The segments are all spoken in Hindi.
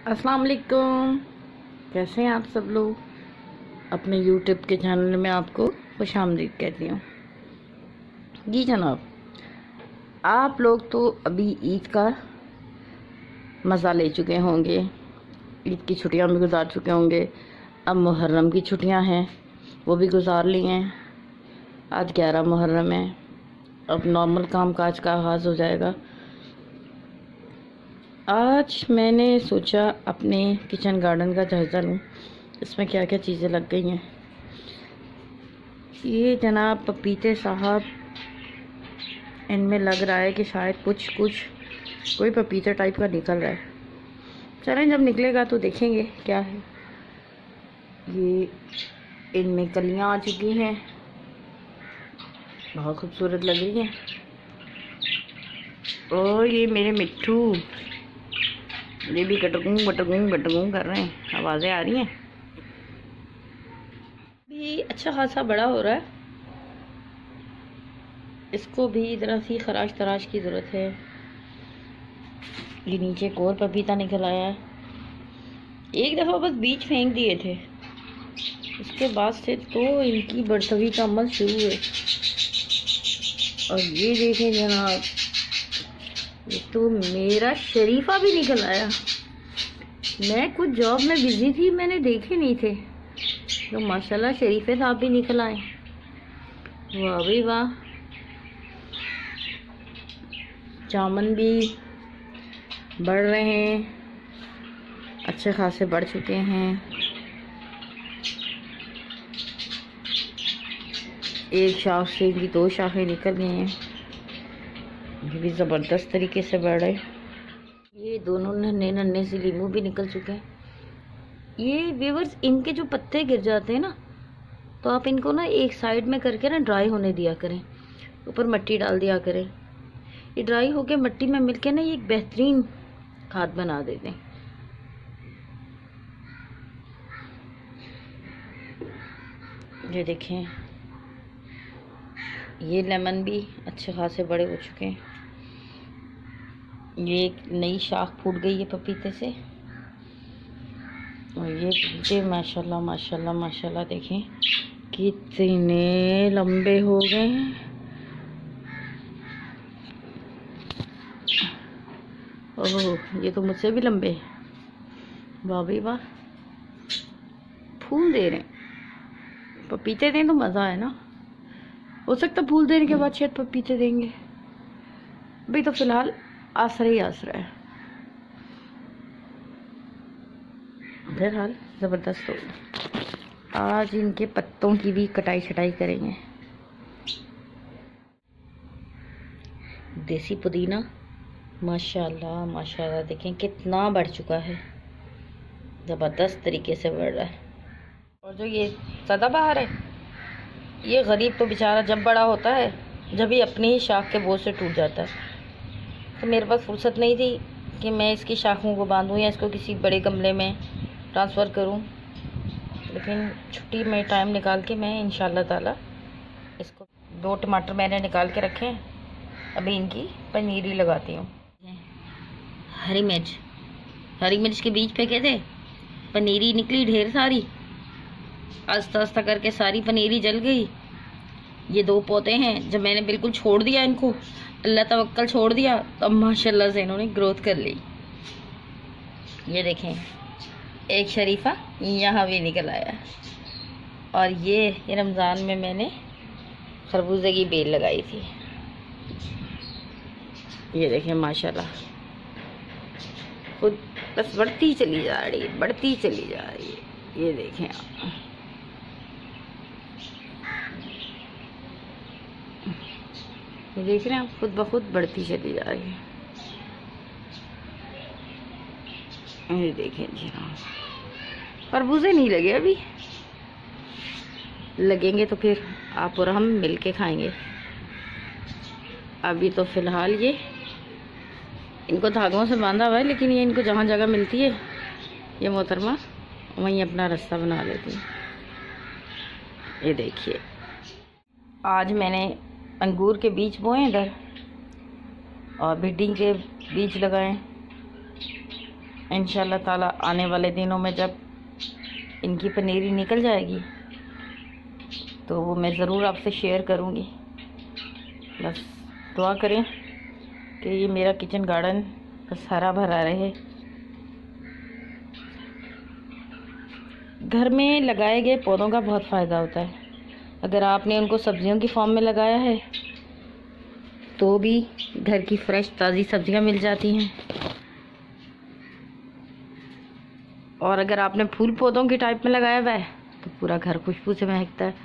अस्सलाम वालेकुम। कैसे हैं आप सब लोग। अपने यूट्यूब के चैनल में आपको खुशामदीद कहती हूँ। जी जनाब, आप लोग तो अभी ईद का मज़ा ले चुके होंगे, ईद की छुट्टियां भी गुजार चुके होंगे। अब मुहर्रम की छुट्टियां हैं, वो भी गुजार ली हैं। आज 11 मुहर्रम है। अब नॉर्मल काम काज का आगाज़ हो जाएगा। आज मैंने सोचा अपने किचन गार्डन का जायज़ा लूँ, इसमें क्या क्या चीज़ें लग गई हैं। ये जनाब पपीते साहब, इनमें लग रहा है कि शायद कुछ कोई पपीते टाइप का निकल रहा है। चलें, जब निकलेगा तो देखेंगे क्या है। ये इनमें कलियां आ चुकी हैं, बहुत खूबसूरत लग रही हैं। और ये मेरे मिट्ठू, ये भी गटगूं कर रहे हैं, आवाज़ें आ रही हैं। भी अच्छा खासा बड़ा हो रहा है, इसको भी ज़रा सी खराश तराश की ज़रूरत है। ये नीचे एक और पपीता निकल आया है। एक दफ़ा बस बीज फेंक दिए थे, उसके बाद से तो इनकी बढ़तवी का अमल शुरू है। और ये देखें जनाब, ये तो मेरा शरीफा भी निकल आया। मैं कुछ जॉब में बिजी थी, मैंने देखे नहीं थे, तो माशाल्लाह शरीफे साहब भी निकल आए। वाह भाई वाह। जामुन भी बढ़ रहे हैं, अच्छे खासे बढ़ चुके हैं। एक शाख से इनकी 2 शाखें निकल गई हैं, ये भी ज़बरदस्त तरीके से बढ़ रहे। ये दोनों नन्हे नन्हे से लीमू भी निकल चुके हैं। ये व्यूअर्स, इनके जो पत्ते गिर जाते हैं ना, तो आप इनको ना एक साइड में करके ना ड्राई होने दिया करें, ऊपर मिट्टी डाल दिया करें। ये ड्राई होके मिट्टी में मिलके ना ये एक बेहतरीन खाद बना देते हैं। ये देखें, ये लेमन भी अच्छे खासे बड़े हो चुके हैं। ये एक नई शाख फूट गई है पपीते से। और ये पपीते माशाल्लाह माशाल्लाह माशाल्लाह देखें कितने लंबे हो गए हैं। ओह, ये तो मुझसे भी लंबे हैं। वाह भाई वाह, फूल दे रहे हैं। पपीते दें तो मज़ा है ना। हो सकता फूल देने के बाद शायद पपीते देंगे। अभी तो फिलहाल आसरा ही आसरा है। बहरहाल ज़बरदस्त हो। आज इनके पत्तों की भी कटाई छटाई करेंगे। देसी पुदीना माशाल्लाह माशाल्लाह देखें कितना बढ़ चुका है, ज़बरदस्त तरीके से बढ़ रहा है। और जो ये सदाबहार है, ये गरीब तो बेचारा जब बड़ा होता है जब ही अपनी ही शाख के बोझ से टूट जाता है। तो मेरे पास फुर्सत नहीं थी कि मैं इसकी शाखों को बांधूँ या इसको किसी बड़े गमले में ट्रांसफ़र करूँ, लेकिन छुट्टी में टाइम निकाल के मैं इंशाल्लाह ताला इसको 2 टमाटर मैंने निकाल के रखे हैं, अभी इनकी पनीरी लगाती हूँ। हरी मिर्च के बीज फेंके थे, पनीरी निकली ढेर सारी। आस्ता आस्ता करके सारी पनीरी जल गई। ये 2 पौधे हैं, जब मैंने बिल्कुल छोड़ दिया इनको, अल्लाह तवक्कल छोड़ दिया, तब माशाल्लाह से इन्होंने ग्रोथ कर ली। ये देखें, एक शरीफा यहाँ भी निकल आया। और ये रमज़ान में मैंने खरबूजे की बेल लगाई थी। ये देखें माशाल्लाह खुद बस बढ़ती चली जा रही है, बढ़ती चली जा रही है। ये देखें आप, ये देख रहे हैं आप, खुद ब खुद बढ़ती चली जा रही है। ये देखें जी हाँ, खरबूजे नहीं लगे अभी, लगेंगे तो फिर आप और हम मिल के खाएंगे। अभी तो फिलहाल ये इनको धागों से बांधा हुआ है, लेकिन ये इनको जहाँ जगह मिलती है ये मोहतरमा वहीं अपना रास्ता बना लेती है। ये देखिए, आज मैंने अंगूर के बीज बोए इधर और भिंडी के बीज लगाए। इंशाल्लाह ताला आने वाले दिनों में जब इनकी पनीरी निकल जाएगी तो वो मैं ज़रूर आपसे शेयर करूँगी। बस दुआ करें कि ये मेरा किचन गार्डन बस हरा भरा रहे। घर में लगाए गए पौधों का बहुत फ़ायदा होता है। अगर आपने उनको सब्जियों की फॉर्म में लगाया है तो भी घर की फ्रेश ताज़ी सब्जियां मिल जाती हैं, और अगर आपने फूल पौधों के टाइप में लगाया हुआ है तो पूरा घर खुशबू से महकता है।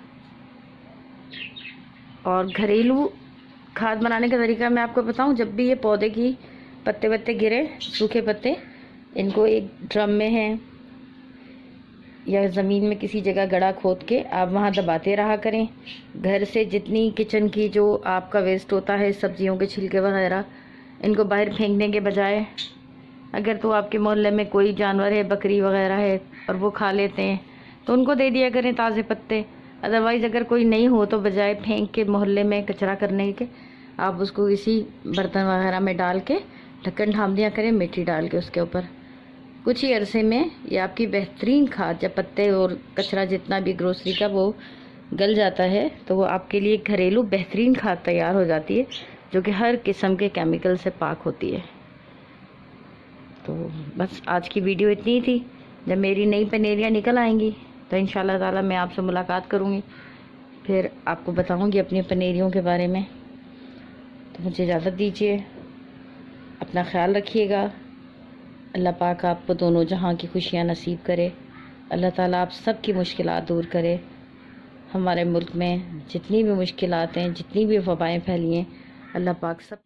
और घरेलू खाद बनाने का तरीका मैं आपको बताऊं, जब भी ये पौधे की पत्ते वत्ते गिरे, सूखे पत्ते, इनको एक ड्रम में है या ज़मीन में किसी जगह गड्ढा खोद के आप वहाँ दबाते रहा करें। घर से जितनी किचन की जो आपका वेस्ट होता है, सब्जियों के छिलके वगैरह, इनको बाहर फेंकने के बजाय, अगर तो आपके मोहल्ले में कोई जानवर है, बकरी वगैरह है, और वो खा लेते हैं तो उनको दे दिया करें ताज़े पत्ते। अदरवाइज़ अगर कोई नहीं हो तो बजाय फेंक के मोहल्ले में कचरा करने के, आप उसको किसी बर्तन वगैरह में डाल के ढक्कन ढाँप दिया करें, मिट्टी डाल के उसके ऊपर। कुछ ही अरसे में ये आपकी बेहतरीन खाद, जब पत्ते और कचरा जितना भी ग्रोसरी का वो गल जाता है तो वो आपके लिए घरेलू बेहतरीन खाद तैयार हो जाती है, जो कि हर किस्म के केमिकल से पाक होती है। तो बस आज की वीडियो इतनी ही थी। जब मेरी नई पनेरियाँ निकल आएंगी तो इंशाल्लाह ताला मैं आपसे मुलाकात करूँगी, फिर आपको बताऊँगी अपनी पनेरियों के बारे में। तो मुझे इजाज़त दीजिए, अपना ख्याल रखिएगा। अल्लाह पाक आपको दोनों जहां की खुशियां नसीब करे। अल्लाह ताला आप सब की मुश्किलात दूर करे। हमारे मुल्क में जितनी भी मुश्किलात हैं, जितनी भी वबाएं फैली हैं, अल्लाह पाक सब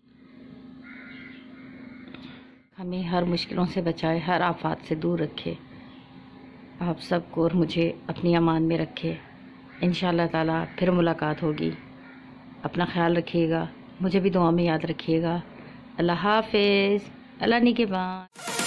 हमें हर मुश्किलों से बचाए, हर आफात से दूर रखे। आप सबको और मुझे अपनी अमान में रखे। इंशाअल्लाह ताला फिर मुलाकात होगी। अपना ख्याल रखिएगा, मुझे भी दुआ में याद रखिएगा। अल्लाह हाफिज़। अल्लाह निगहबान।